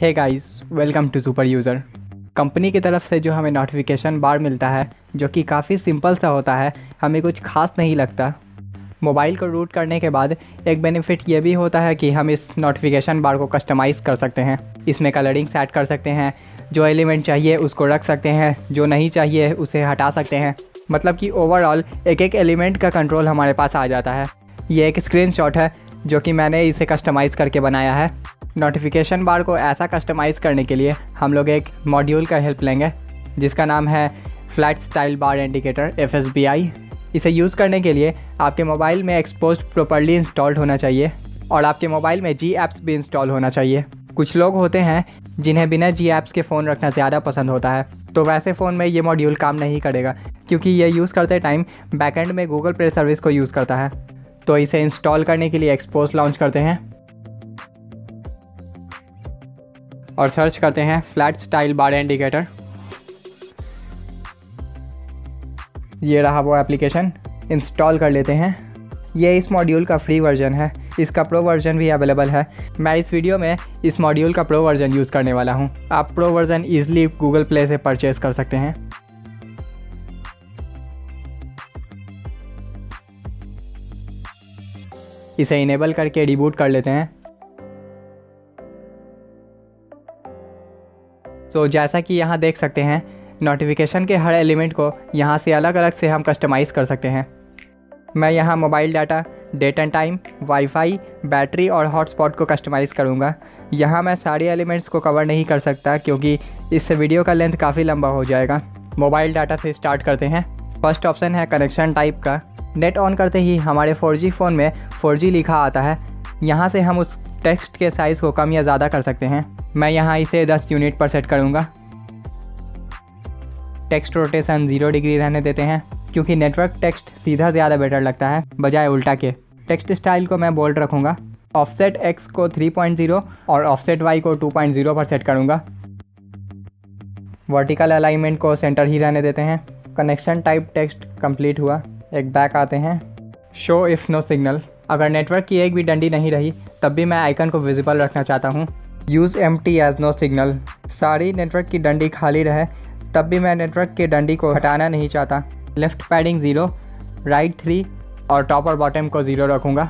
Hey guys, welcome to super user. Company की तरफ से जो हमें नोटिफिकेशन बार मिलता है जो कि काफ़ी सिंपल सा होता है, हमें कुछ खास नहीं लगता। मोबाइल को रूट करने के बाद एक बेनिफिट ये भी होता है कि हम इस नोटिफिकेशन बार को कस्टमाइज़ कर सकते हैं। इसमें कलरिंग सेट कर सकते हैं, जो एलिमेंट चाहिए उसको रख सकते हैं, जो नहीं चाहिए उसे हटा सकते हैं। मतलब कि ओवरऑल एक एक एलिमेंट का कंट्रोल हमारे पास आ जाता है। ये एक स्क्रीनशॉट है जो कि मैंने इसे कस्टमाइज़ करके बनाया है। नोटिफिकेशन बार को ऐसा कस्टमाइज़ करने के लिए हम लोग एक मॉड्यूल का हेल्प लेंगे जिसका नाम है flat style bar indicator FSBI। इसे यूज़ करने के लिए आपके मोबाइल में एक्सपोज्ड प्रॉपर्ली इंस्टॉल्ड होना चाहिए और आपके मोबाइल में G ऐप्स भी इंस्टॉल होना चाहिए। कुछ लोग होते हैं जिन्हें बिना G ऐप्स के फ़ोन रखना ज़्यादा पसंद होता है, तो वैसे फ़ोन में ये मॉड्यूल काम नहीं करेगा क्योंकि ये यूज़ करते टाइम बैकएंड में गूगल प्ले सर्विस को यूज़ करता है। तो इसे इंस्टॉल करने के लिए एक्सपोज लॉन्च करते हैं और सर्च करते हैं फ्लैट स्टाइल बार इंडिकेटर। ये रहा वो एप्लीकेशन, इंस्टॉल कर लेते हैं। ये इस मॉड्यूल का फ्री वर्जन है, इसका प्रो वर्जन भी अवेलेबल है। मैं इस वीडियो में इस मॉड्यूल का प्रो वर्जन यूज़ करने वाला हूँ। आप pro version easily Google Play से परचेज़ कर सकते हैं। इसे इनेबल करके रिबूट कर लेते हैं। तो जैसा कि यहाँ देख सकते हैं, नोटिफिकेशन के हर एलिमेंट को यहाँ से अलग अलग से हम कस्टमाइज़ कर सकते हैं। मैं यहाँ mobile data, date and time, wifi, battery और हॉटस्पॉट को कस्टमाइज़ करूँगा। यहाँ मैं सारे एलिमेंट्स को कवर नहीं कर सकता क्योंकि इससे वीडियो का लेंथ काफ़ी लंबा हो जाएगा। मोबाइल डाटा से स्टार्ट करते हैं। फर्स्ट ऑप्शन है कनेक्शन टाइप का। नेट ऑन करते ही हमारे 4G फ़ोन में 4G लिखा आता है। यहाँ से हम उस टेक्स्ट के साइज़ को कम या ज़्यादा कर सकते हैं। मैं यहाँ इसे 10 यूनिट पर सेट करूँगा। टेक्स्ट रोटेशन 0 डिग्री रहने देते हैं क्योंकि नेटवर्क टेक्स्ट सीधा ज़्यादा बेटर लगता है बजाय उल्टा के। टेक्स्ट स्टाइल को मैं बोल्ड रखूँगा। ऑफसेट X को 3.0 और ऑफसेट Y को 2.0 पर सेट करूँगा। वर्टिकल अलाइनमेंट को सेंटर ही रहने देते हैं। कनेक्शन टाइप टेक्स्ट कंप्लीट हुआ। एक बैक आते हैं। Show if no signal. अगर नेटवर्क की एक भी डंडी नहीं रही तब भी मैं आइकन को विजिबल रखना चाहता हूँ। Use empty as no signal. सारी नेटवर्क की डंडी खाली रहे तब भी मैं नेटवर्क की डंडी को हटाना नहीं चाहता। लेफ़्ट पैडिंग 0, राइट 3 और टॉप और बॉटम को 0 रखूँगा।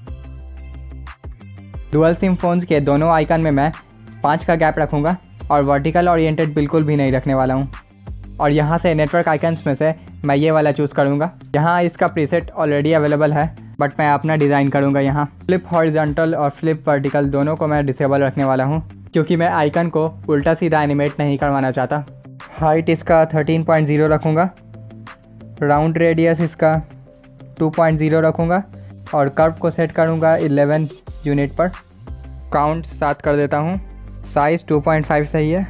डुअल सिम फ़ोन्स के दोनों आइकन में मैं 5 का गैप रखूँगा और वर्टिकल ओरिएंटेड बिल्कुल भी नहीं रखने वाला हूँ। और यहाँ से नेटवर्क आइकन्स में से मैं ये वाला चूज़ करूँगा। यहाँ इसका प्रीसेट ऑलरेडी अवेलेबल है बट मैं अपना डिज़ाइन करूँगा। यहाँ फ्लिप हॉरिजॉन्टल और फ्लिप वर्टिकल दोनों को मैं डिसेबल रखने वाला हूँ क्योंकि मैं आइकन को उल्टा सीधा एनिमेट नहीं करवाना चाहता। हाइट इसका 13.0 रखूँगा। राउंड रेडियस इसका 2.0 रखूँगा और कर्व को सेट करूँगा 11 यूनिट पर। काउंट 7 कर देता हूँ। साइज़ 2.5 सही है।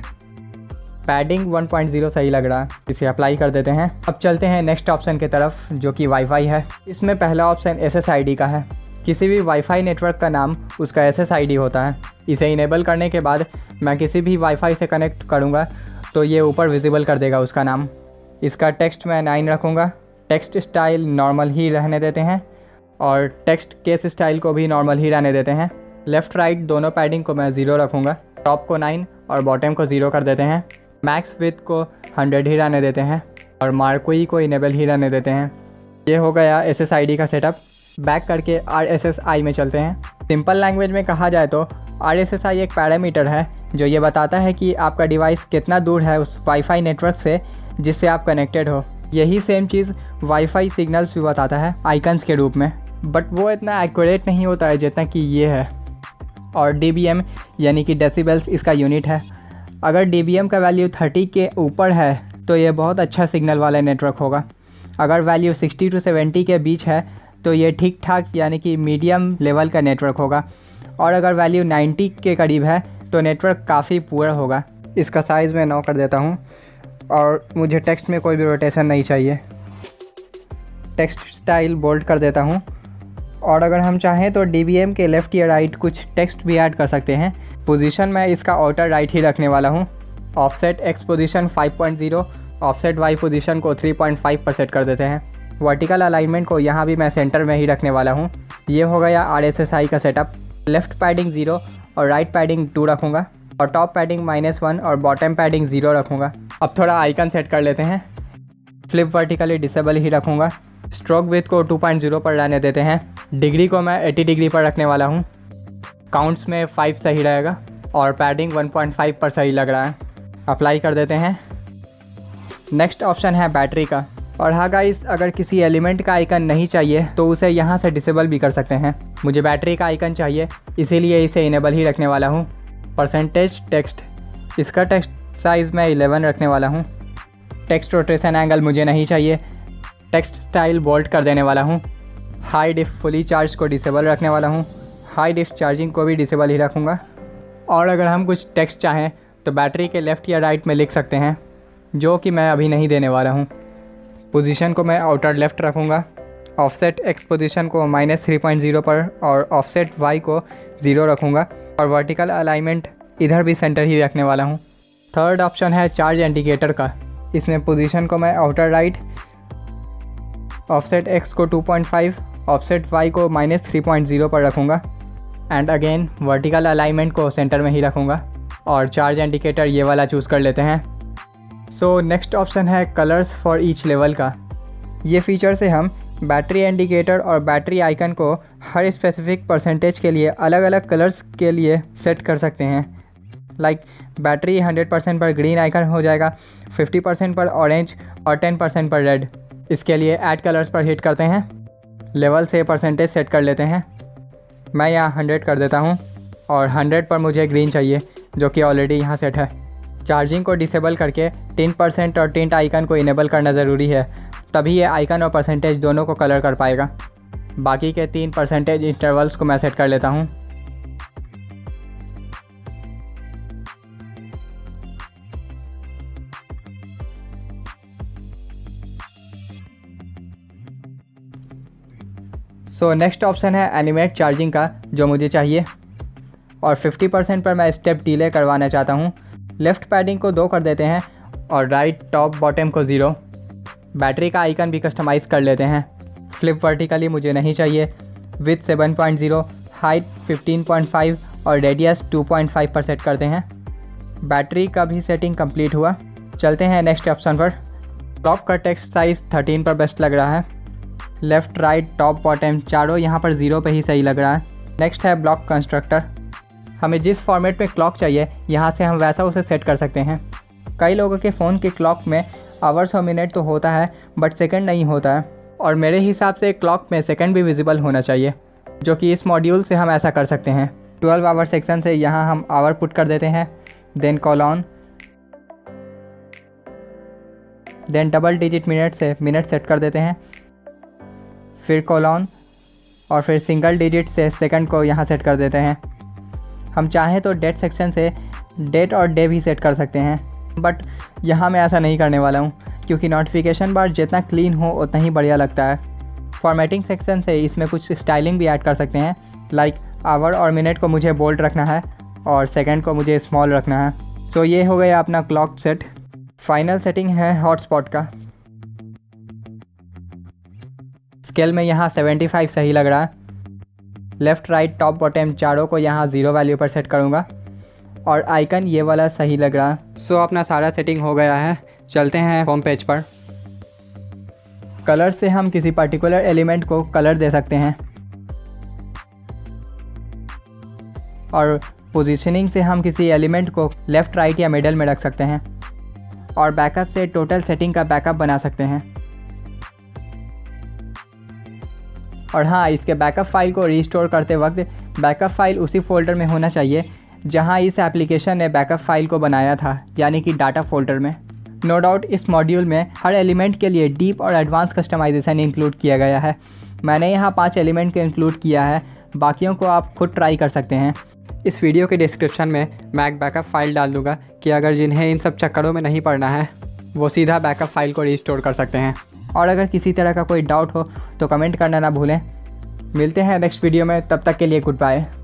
पैडिंग 1.0 सही लग रहा है, इसे अप्लाई कर देते हैं। अब चलते हैं नेक्स्ट ऑप्शन की तरफ जो कि वाईफाई है। इसमें पहला ऑप्शन SSID का है। किसी भी वाईफाई नेटवर्क का नाम उसका SSID होता है। इसे इनेबल करने के बाद मैं किसी भी वाईफाई से कनेक्ट करूँगा तो ये ऊपर विजिबल कर देगा उसका नाम। इसका टेक्स्ट मैं 9 रखूँगा। टेक्स्ट स्टाइल नॉर्मल ही रहने देते हैं और टेक्स्ट केस स्टाइल को भी नॉर्मल ही रहने देते हैं। लेफ़्ट राइट दोनों पैडिंग को मैं 0 रखूँगा। टॉप को 9 और बॉटम को 0 कर देते हैं। मैक्स विथ को 100 ही रहने देते हैं और मार्कोई को इनेबल ही रहने देते हैं। ये हो गया SSID का सेटअप। बैक करके RSSI में चलते हैं। सिंपल लैंग्वेज में कहा जाए तो RSSI एक पैरामीटर है जो ये बताता है कि आपका डिवाइस कितना दूर है उस वाईफाई नेटवर्क से जिससे आप कनेक्टेड हो। यही सेम चीज़ वाईफाई सिग्नल्स भी बताता है आइकन्स के रूप में, बट वो इतना एक्यूरेट नहीं होता है जितना कि ये है। और dBm यानी कि डेसिबल्स इसका यूनिट है। अगर dBm का वैल्यू 30 के ऊपर है तो ये बहुत अच्छा सिग्नल वाला नेटवर्क होगा। अगर वैल्यू 60 to 70 के बीच है तो ये ठीक ठाक यानी कि मीडियम लेवल का नेटवर्क होगा। और अगर वैल्यू 90 के करीब है तो नेटवर्क काफ़ी पुअर होगा। इसका साइज़ मैं 9 कर देता हूँ और मुझे टेक्स्ट में कोई भी रोटेशन नहीं चाहिए। टेक्स्ट स्टाइल बोल्ड कर देता हूँ। और अगर हम चाहें तो dBm के लेफ़्ट या राइट कुछ टेक्स्ट भी ऐड कर सकते हैं। पोजीशन मैं इसका आउटर राइट ही रखने वाला हूँ। Offset X position 5.0, offset Y position को 3.5 पर सेट कर देते हैं। वर्टिकल अलाइनमेंट को यहाँ भी मैं सेंटर में ही रखने वाला हूँ। ये हो गया RSSI का सेटअप। लेफ़्ट पैडिंग 0 और राइट पैडिंग 2 रखूँगा। और टॉप पैडिंग -1 और बॉटम पैडिंग 0 रखूँगा। अब थोड़ा आइकन सेट कर लेते हैं। फ्लिप वर्टिकली डिसेबल ही रखूँगा। स्ट्रोक विड्थ को 2.0 पर रहने देते हैं। डिग्री को मैं 80 डिग्री पर रखने वाला हूँ। काउंट्स में 5 सही रहेगा और पैडिंग 1.5 पर सही लग रहा है। अप्लाई कर देते हैं। नेक्स्ट ऑप्शन है बैटरी का। और हाँ गाइस, अगर किसी एलिमेंट का आइकन नहीं चाहिए तो उसे यहाँ से डिसेबल भी कर सकते हैं। मुझे बैटरी का आइकन चाहिए, इसीलिए इसे इनेबल ही रखने वाला हूँ। परसेंटेज टेक्स्ट, इसका टेक्स्ट साइज़ मैं 11 रखने वाला हूँ। टेक्स्ट रोटेशन एंगल मुझे नहीं चाहिए। टेक्स्ट स्टाइल बोल्ड कर देने वाला हूँ। हाई डिफ फुली चार्ज को डिसेबल रखने वाला हूँ। हाई डिफ चार्जिंग को भी डिसेबल ही रखूँगा। और अगर हम कुछ टेक्स्ट चाहें तो बैटरी के लेफ़्ट या राइट में लिख सकते हैं, जो कि मैं अभी नहीं देने वाला हूँ। पोजीशन को मैं आउटर लेफ़्ट रखूँगा। ऑफसेट एक्स पोजीशन को -3.0 पर और ऑफसेट वाई को 0 रखूँगा। और वर्टिकल अलाइनमेंट इधर भी सेंटर ही रखने वाला हूँ। थर्ड ऑप्शन है चार्ज इंडिकेटर का। इसमें पोजीशन को मैं आउटर राइट, ऑफसेट एक्स को 2.5, ऑफसेट वाई को -3.0 पर रखूँगा। एंड अगेन वर्टिकल अलाइनमेंट को सेंटर में ही रखूँगा। और चार्ज इंडिकेटर ये वाला चूज़ कर लेते हैं। सो नेक्स्ट ऑप्शन है कलर्स फॉर ईच लेवल का। ये फीचर से हम बैटरी इंडिकेटर और बैटरी आइकन को हर स्पेसिफिक परसेंटेज के लिए अलग अलग कलर्स के लिए सेट कर सकते हैं। लाइक बैटरी 100% पर ग्रीन आइकन हो जाएगा, 50% पर ऑरेंज और 10% पर रेड। इसके लिए ऐड कलर्स पर हिट करते हैं। लेवल से परसेंटेज सेट कर लेते हैं। मैं यहाँ 100 कर देता हूँ और 100 पर मुझे ग्रीन चाहिए, जो कि ऑलरेडी यहाँ सेट है। चार्जिंग को डिसेबल करके टिंट परसेंट और टिंट आइकन को इनेबल करना ज़रूरी है, तभी ये आइकन और परसेंटेज दोनों को कलर कर पाएगा। बाकी के 3 परसेंटेज इंटरवल्स को मैं सेट कर लेता हूँ। सो नेक्स्ट ऑप्शन है एनिमेट चार्जिंग का, जो मुझे चाहिए। और 50% पर मैं स्टेप डिले करवाना चाहता हूँ। लेफ़्ट पैडिंग को 2 कर देते हैं और राइट टॉप बॉटम को 0। बैटरी का आइकन भी कस्टमाइज़ कर लेते हैं। फ्लिप वर्टिकली मुझे नहीं चाहिए। विड्थ 7.0, हाइट 15.5 और रेडियस 2.5 पर सेट करते हैं। बैटरी का भी सेटिंग कंप्लीट हुआ। चलते हैं नेक्स्ट ऑप्शन पर। क्लॉक का टेक्स्ट साइज़ 13 पर बेस्ट लग रहा है। लेफ़्ट राइट टॉप बॉटम चारों यहाँ पर 0 पे ही सही लग रहा है। नेक्स्ट है ब्लॉक कंस्ट्रक्टर। हमें जिस फॉर्मेट में क्लॉक चाहिए यहाँ से हम वैसा उसे सेट कर सकते हैं। कई लोगों के फ़ोन के क्लॉक में आवर्स और मिनट तो होता है, बट सेकंड नहीं होता है। और मेरे हिसाब से क्लॉक में सेकंड भी विजिबल होना चाहिए, जो कि इस मॉड्यूल से हम ऐसा कर सकते हैं। 12 आवर सेक्शन से यहाँ हम आवर पुट कर देते हैं। Then colon, then double digit minute से मिनट सेट कर देते हैं। फिर कॉलन और फिर सिंगल डिजिट से सेकंड को यहाँ सेट कर देते हैं। हम चाहें तो डेट सेक्शन से डेट और डे भी सेट कर सकते हैं, बट यहाँ मैं ऐसा नहीं करने वाला हूँ, क्योंकि नोटिफिकेशन बार जितना क्लीन हो उतना ही बढ़िया लगता है। फॉर्मेटिंग सेक्शन से इसमें कुछ स्टाइलिंग भी ऐड कर सकते हैं। लाइक आवर और मिनट को मुझे बोल्ड रखना है और सेकंड को मुझे स्मॉल रखना है। सो ये हो गया अपना क्लॉक सेट। फाइनल सेटिंग है हॉटस्पॉट का। स्केल में यहाँ 75 सही लग रहा है। लेफ़्ट राइट टॉप बॉटम चारों को यहाँ 0 वैल्यू पर सेट करूँगा और आइकन ये वाला सही लग रहा है। सो अपना सारा सेटिंग हो गया है। चलते हैं होम पेज पर। कलर से हम किसी पर्टिकुलर एलिमेंट को कलर दे सकते हैं और पोजीशनिंग से हम किसी एलिमेंट को लेफ़्ट राइट या मिडल में रख सकते हैं। और बैकअप से टोटल सेटिंग का बैकअप बना सकते हैं। और हाँ, इसके बैकअप फाइल को रीस्टोर करते वक्त बैकअप फाइल उसी फोल्डर में होना चाहिए जहाँ इस एप्लीकेशन ने बैकअप फाइल को बनाया था, यानी कि डाटा फोल्डर में। नो डाउट इस मॉड्यूल में हर एलिमेंट के लिए डीप और एडवांस कस्टमाइजेशन इंक्लूड किया गया है। मैंने यहाँ 5 एलिमेंट को इंक्लूड किया है, बाकियों को आप खुद ट्राई कर सकते हैं। इस वीडियो के डिस्क्रिप्शन में मैं एक बैकअप फाइल डाल दूँगा कि अगर जिन्हें इन सब चक्करों में नहीं पड़ना है वो सीधा बैकअप फाइल को रीस्टोर कर सकते हैं। और अगर किसी तरह का कोई डाउट हो तो कमेंट करना ना भूलें। मिलते हैं नेक्स्ट वीडियो में, तब तक के लिए गुड बाय।